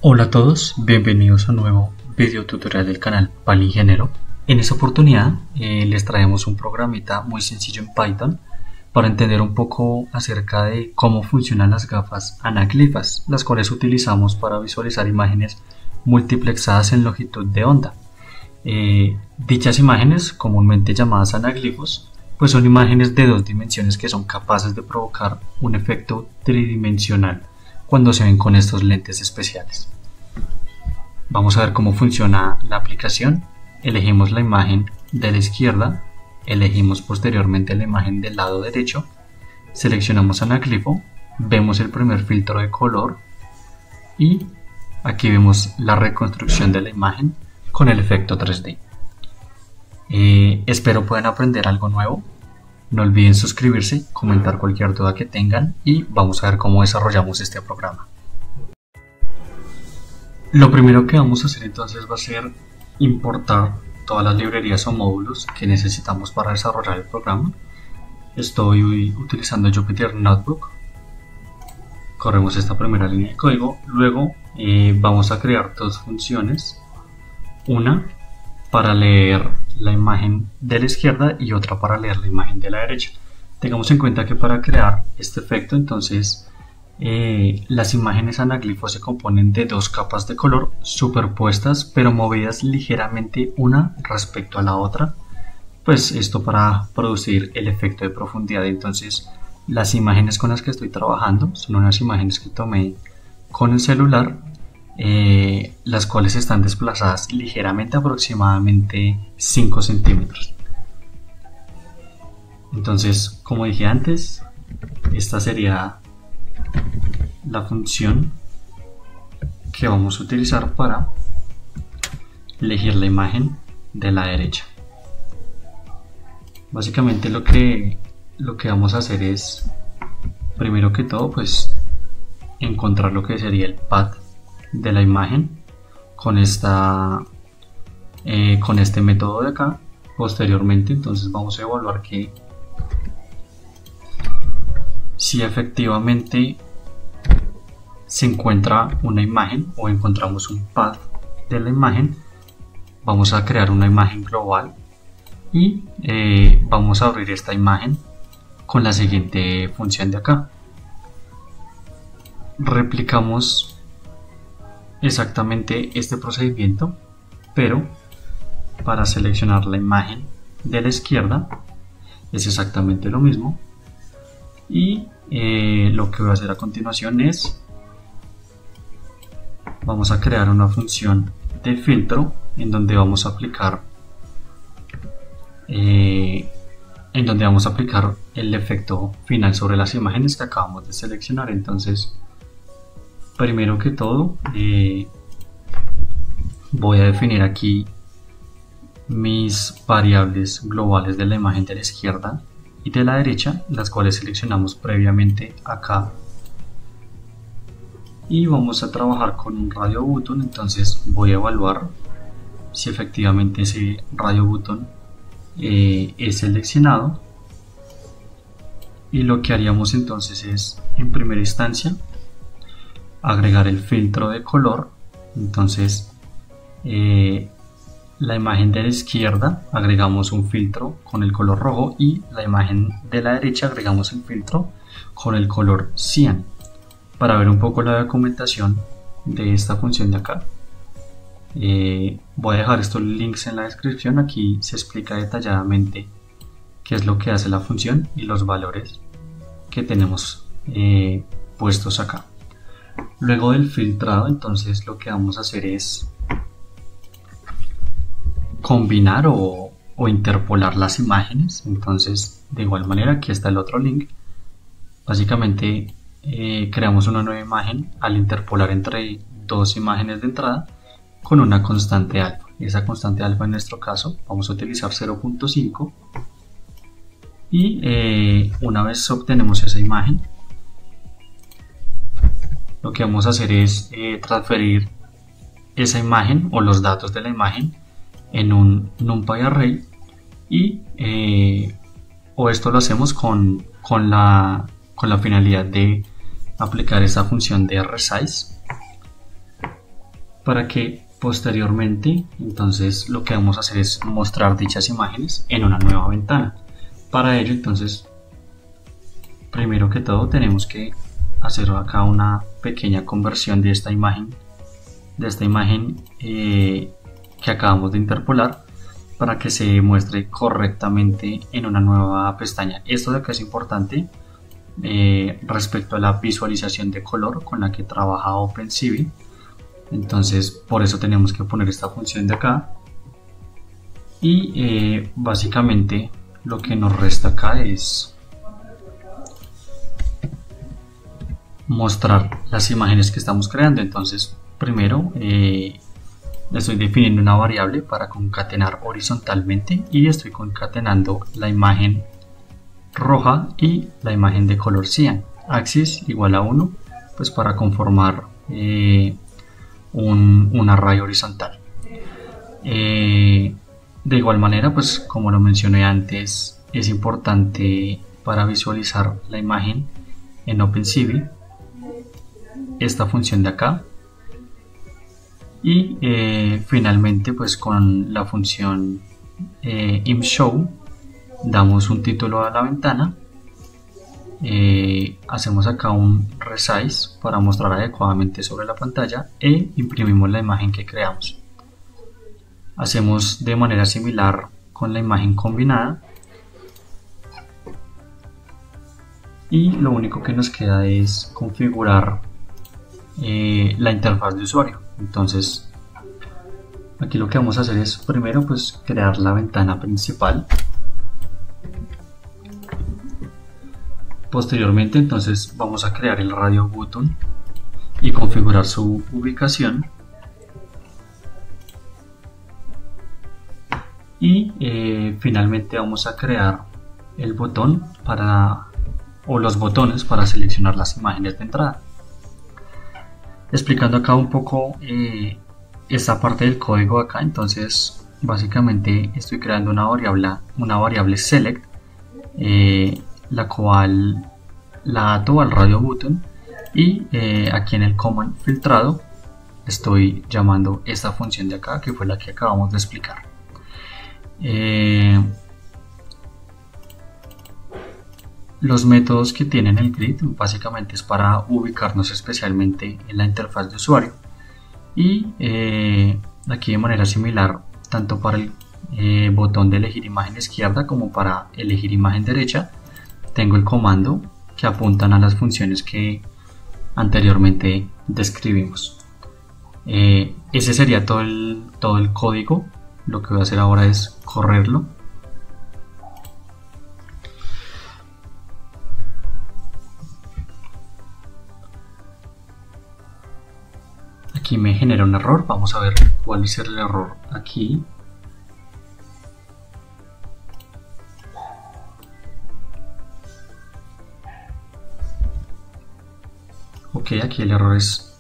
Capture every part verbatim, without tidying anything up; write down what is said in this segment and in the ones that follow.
Hola a todos, bienvenidos a un nuevo video tutorial del canal PaliIngeniero. En esta oportunidad eh, les traemos un programita muy sencillo en Python para entender un poco acerca de cómo funcionan las gafas anaglifas, las cuales utilizamos para visualizar imágenes multiplexadas en longitud de onda. Eh, dichas imágenes, comúnmente llamadas anaglifos, pues son imágenes de dos dimensiones que son capaces de provocar un efecto tridimensional cuando se ven con estos lentes especiales. Vamos a ver cómo funciona la aplicación. Elegimos la imagen de la izquierda, elegimos posteriormente la imagen del lado derecho, seleccionamos anaglifo, vemos el primer filtro de color y aquí vemos la reconstrucción de la imagen con el efecto tres D. Eh, espero puedan aprender algo nuevo. No olviden suscribirse, comentar cualquier duda que tengan y vamos a ver cómo desarrollamos este programa. Lo primero que vamos a hacer entonces va a ser importar todas las librerías o módulos que necesitamos para desarrollar el programa. Estoy utilizando Jupyter Notebook. Corremos esta primera línea de código. Luego eh, vamos a crear dos funciones. Una para leer la imagen de la izquierda y otra para leer la imagen de la derecha. Tengamos en cuenta que para crear este efecto entonces eh, las imágenes anaglifos se componen de dos capas de color superpuestas pero movidas ligeramente una respecto a la otra, pues esto para producir el efecto de profundidad. Entonces las imágenes con las que estoy trabajando son unas imágenes que tomé con el celular, Eh, las cuales están desplazadas ligeramente, aproximadamente cinco centímetros. Entonces, como dije antes, esta sería la función que vamos a utilizar para elegir la imagen de la derecha. Básicamente lo que lo que vamos a hacer es, primero que todo, pues encontrar lo que sería el path de la imagen con esta eh, con este método de acá. Posteriormente entonces vamos a evaluar que si efectivamente se encuentra una imagen o encontramos un path de la imagen, vamos a crear una imagen global y eh, vamos a abrir esta imagen con la siguiente función de acá. Replicamos exactamente este procedimiento, pero para seleccionar la imagen de la izquierda es exactamente lo mismo y eh, lo que voy a hacer a continuación es vamos a crear una función de filtro en donde vamos a aplicar eh, en donde vamos a aplicar el efecto final sobre las imágenes que acabamos de seleccionar. Entonces, primero que todo eh, voy a definir aquí mis variables globales de la imagen de la izquierda y de la derecha, las cuales seleccionamos previamente acá, y vamos a trabajar con un radio button. Entonces voy a evaluar si efectivamente ese radio button eh, es seleccionado, y lo que haríamos entonces es, en primera instancia, agregar el filtro de color. Entonces eh, la imagen de la izquierda agregamos un filtro con el color rojo y la imagen de la derecha agregamos el filtro con el color cian. Para ver un poco la documentación de esta función de acá, eh, voy a dejar estos links en la descripción. Aquí se explica detalladamente qué es lo que hace la función y los valores que tenemos eh, puestos acá. Luego del filtrado, entonces lo que vamos a hacer es combinar o, o interpolar las imágenes. Entonces, de igual manera, aquí está el otro link. Básicamente eh, creamos una nueva imagen al interpolar entre dos imágenes de entrada con una constante alfa. Y esa constante alfa, en nuestro caso, vamos a utilizar cero punto cinco, y eh, una vez obtenemos esa imagen, lo que vamos a hacer es eh, transferir esa imagen o los datos de la imagen en un NumPy array, y eh, o esto lo hacemos con, con, la, con la finalidad de aplicar esa función de resize para que posteriormente entonces lo que vamos a hacer es mostrar dichas imágenes en una nueva ventana. Para ello entonces, primero que todo tenemos que hacer acá una pequeña conversión de esta imagen de esta imagen eh, que acabamos de interpolar para que se muestre correctamente en una nueva pestaña. Esto de acá es importante eh, respecto a la visualización de color con la que trabaja OpenCV. Entonces por eso tenemos que poner esta función de acá y eh, básicamente lo que nos resta acá es mostrar las imágenes que estamos creando. Entonces primero eh, estoy definiendo una variable para concatenar horizontalmente y estoy concatenando la imagen roja y la imagen de color cian, axis igual a uno, pues para conformar eh, un, un array horizontal. Eh, de igual manera, pues como lo mencioné antes, es importante para visualizar la imagen en OpenCV esta función de acá. Y eh, finalmente pues con la función eh, imshow damos un título a la ventana, eh, hacemos acá un resize para mostrar adecuadamente sobre la pantalla e imprimimos la imagen que creamos. Hacemos de manera similar con la imagen combinada y lo único que nos queda es configurar eh, la interfaz de usuario. Entonces aquí lo que vamos a hacer es primero pues crear la ventana principal. Posteriormente entonces vamos a crear el radio button y configurar su ubicación. Y eh, finalmente vamos a crear el botón para o los botones para seleccionar las imágenes de entrada. Explicando acá un poco eh, esta parte del código acá, entonces básicamente estoy creando una variable, una variable select, eh, la cual la ato al radio button y eh, aquí en el command filtrado estoy llamando esta función de acá que fue la que acabamos de explicar. Eh, Los métodos que tienen el grid básicamente es para ubicarnos especialmente en la interfaz de usuario y eh, aquí de manera similar tanto para el eh, botón de elegir imagen izquierda como para elegir imagen derecha tengo el comando que apuntan a las funciones que anteriormente describimos. Eh, ese sería todo el, todo el código. Lo que voy a hacer ahora es correrlo. Aquí me genera un error, vamos a ver cuál es el error aquí. Ok, aquí el error es,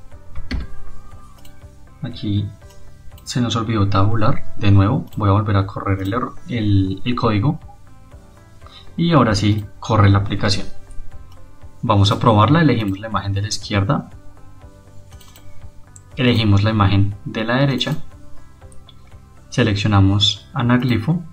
aquí se nos olvidó tabular, de nuevo voy a volver a correr el, error, el, el código y ahora sí corre la aplicación. Vamos a probarla, elegimos la imagen de la izquierda. Elegimos la imagen de la derecha, seleccionamos anaglifo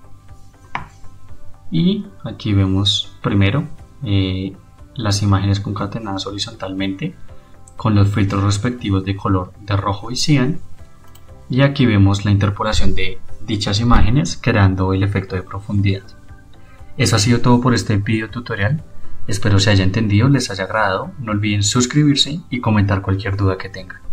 y aquí vemos primero eh, las imágenes concatenadas horizontalmente con los filtros respectivos de color de rojo y cian, y aquí vemos la interpolación de dichas imágenes creando el efecto de profundidad. Eso ha sido todo por este video tutorial, espero se haya entendido, les haya agradado, no olviden suscribirse y comentar cualquier duda que tengan.